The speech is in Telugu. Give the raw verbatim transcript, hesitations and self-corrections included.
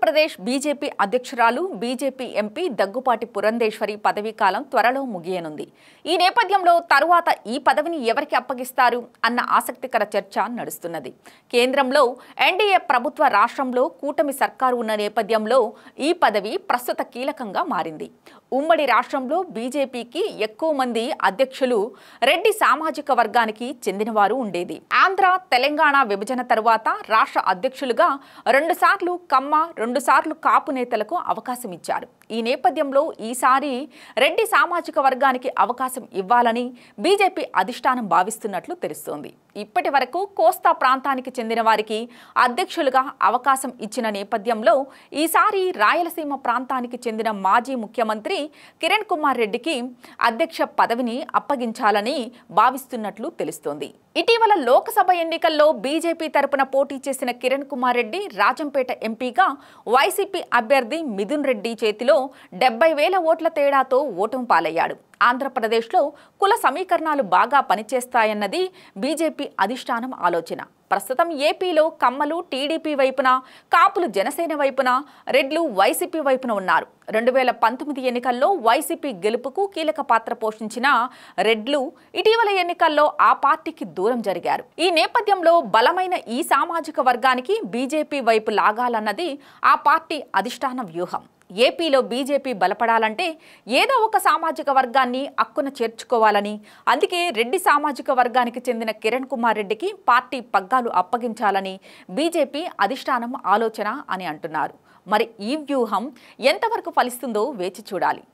ఆంధ్రప్రదేశ్ బీజేపీ అధ్యక్షురాలు బీజేపీ ఎంపీ దగ్గుపాటి పురంధేశ్వరి పదవీ కాలం త్వరలో ముగియనుంది. ఈ నేపథ్యంలో తరువాత ఈ పదవిని ఎవరికి అప్పగిస్తారు అన్న ఆసక్తికర చర్చ నడుస్తున్నది. కేంద్రంలో ఎన్డీఏ ప్రభుత్వ, రాష్ట్రంలో కూటమి సర్కారు ఉన్న నేపథ్యంలో ఈ పదవి ప్రస్తుత కీలకంగా మారింది. ఉమ్మడి రాష్ట్రంలో బీజేపీకి ఎక్కువ మంది అధ్యక్షులు రెడ్డి సామాజిక వర్గానికి చెందినవారు ఉండేది. ఆంధ్ర, తెలంగాణ విభజన తరువాత రాష్ట్ర అధ్యక్షులుగా రెండుసార్లు కమ్మ, రెండుసార్లు కాపు నేతలకు అవకాశం ఇచ్చారు. ఈ నేపథ్యంలో ఈసారి రెడ్డి సామాజిక వర్గానికి అవకాశం ఇవ్వాలని బీజేపీ అధిష్టానం భావిస్తున్నట్లు తెలుస్తోంది. ఇప్పటి వరకు కోస్తా ప్రాంతానికి చెందిన వారికి అధ్యక్షులుగా అవకాశం ఇచ్చిన నేపథ్యంలో ఈసారి రాయలసీమ ప్రాంతానికి చెందిన మాజీ ముఖ్యమంత్రి కిరణ్ కుమార్ రెడ్డికి అధ్యక్ష పదవిని అప్పగించాలని భావిస్తున్నట్లు తెలుస్తోంది. ఇటీవల లోక్సభ ఎన్నికల్లో బీజేపీ తరపున పోటీ చేసిన కిరణ్ కుమార్ రెడ్డి రాజంపేట ఎంపీగా వైసీపీ అభ్యర్థి మిథున్ రెడ్డి చేతిలో డెబ్బై వేల ఓట్ల తేడాతో ఓటమి పాలయ్యాడు. ఆంధ్రప్రదేశ్లో కుల సమీకరణాలు బాగా పనిచేస్తాయన్నది బీజేపీ అధిష్టానం ఆలోచన. ప్రస్తుతం ఏపీలో కమ్మలు టీడీపీ వైపున, కాపులు జనసేన వైపున, రెడ్లు వైసీపీ వైపున ఉన్నారు. రెండు వేల పంతొమ్మిది ఎన్నికల్లో వైసీపీ గెలుపుకు కీలక పాత్ర పోషించిన రెడ్లు ఇటీవల ఎన్నికల్లో ఆ పార్టీకి దూరం జరిగారు. ఈ నేపథ్యంలో బలమైన ఈ సామాజిక వర్గానికి బీజేపీ వైపు లాగాలన్నది ఆ పార్టీ అధిష్టాన వ్యూహం. ఏపీలో బీజేపీ బలపడాలంటే ఏదో ఒక సామాజిక వర్గాన్ని అక్కున చేర్చుకోవాలని, అందుకే రెడ్డి సామాజిక వర్గానికి చెందిన కిరణ్ కుమార్ రెడ్డికి పార్టీ పగ్గాలు అప్పగించాలని బీజేపీ అధిష్టానం ఆలోచన అని అంటున్నారు. మరి ఈ వ్యూహం ఎంతవరకు ఫలిస్తుందో వేచి చూడాలి.